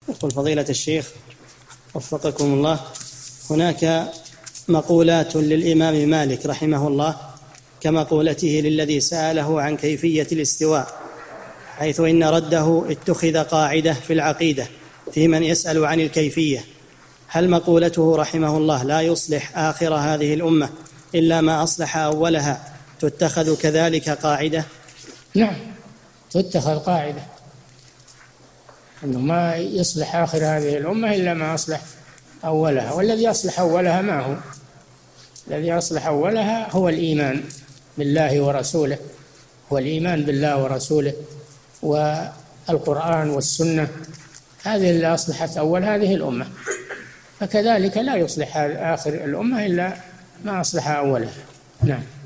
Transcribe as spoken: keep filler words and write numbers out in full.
يقول فضيلة الشيخ وفقكم الله، هناك مقولات للإمام مالك رحمه الله كمقولته للذي سأله عن كيفية الاستواء، حيث إن رده اتخذ قاعدة في العقيدة في من يسأل عن الكيفية. هل مقولته رحمه الله لا يصلح آخر هذه الأمة إلا ما أصلح أولها تتخذ كذلك قاعدة؟ نعم، تتخذ قاعدة أنه ما يصلح آخر هذه الأمة إلا ما أصلح أولها، والذي أصلح أولها ما هو؟ الذي أصلح أولها هو الإيمان بالله ورسوله، هو الإيمان بالله ورسوله والقرآن والسنة، هذه اللي أصلحت أول هذه الأمة. فكذلك لا يصلح آخر الأمة إلا ما أصلح أولها. نعم.